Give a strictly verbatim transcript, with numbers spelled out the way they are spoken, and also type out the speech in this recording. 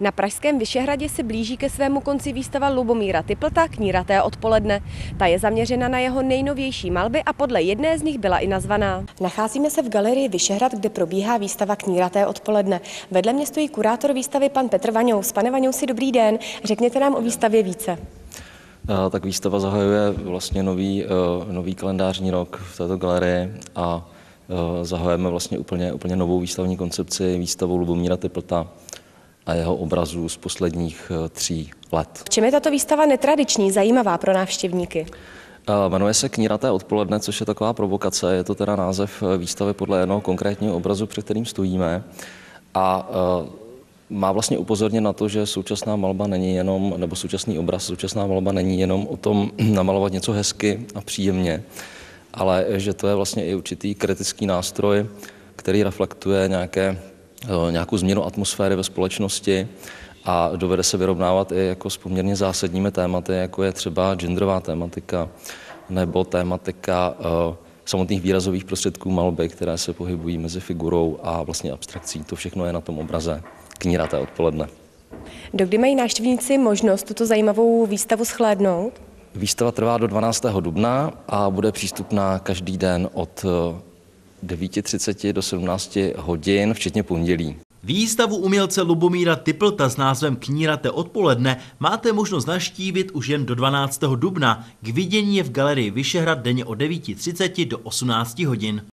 Na pražském Vyšehradě se blíží ke svému konci výstava Lubomíra Typlta Kníraté odpoledne. Ta je zaměřena na jeho nejnovější malby a podle jedné z nich byla i nazvaná. Nacházíme se v galerii Vyšehrad, kde probíhá výstava Kníraté odpoledne. Vedle mě stojí kurátor výstavy pan Petr Vaňous. Pane Vaňousi, dobrý den. Řekněte nám o výstavě více. Tak výstava zahajuje vlastně nový, nový kalendářní rok v této galerii a zahajujeme vlastně úplně, úplně novou výstavní koncepci, výstavu Lubomíra Typlta a jeho obrazů z posledních tří let. V čem je tato výstava netradiční, zajímavá pro návštěvníky? Jmenuje se Kníraté odpoledne, což je taková provokace. Je to teda název výstavy podle jednoho konkrétního obrazu, před kterým stojíme. A má vlastně upozornit na to, že současná malba není jenom, nebo současný obraz, současná malba není jenom o tom namalovat něco hezky a příjemně, ale že to je vlastně i určitý kritický nástroj, který reflektuje nějaké, nějakou změnu atmosféry ve společnosti a dovede se vyrovnávat i jako s poměrně zásadními tématy, jako je třeba genderová tématika nebo tématika samotných výrazových prostředků malby, které se pohybují mezi figurou a vlastně abstrakcí. To všechno je na tom obraze Kníraté odpoledne. Dokdy mají návštěvníci možnost tuto zajímavou výstavu shlédnout? Výstava trvá do dvanáctého dubna a bude přístupná každý den od devět třicet do sedmnácti hodin, včetně pondělí. Výstavu umělce Lubomíra Typlta s názvem Kníraté odpoledne máte možnost navštívit už jen do dvanáctého dubna. K vidění je v galerii Vyšehrad denně od devět třicet do osmnácti hodin.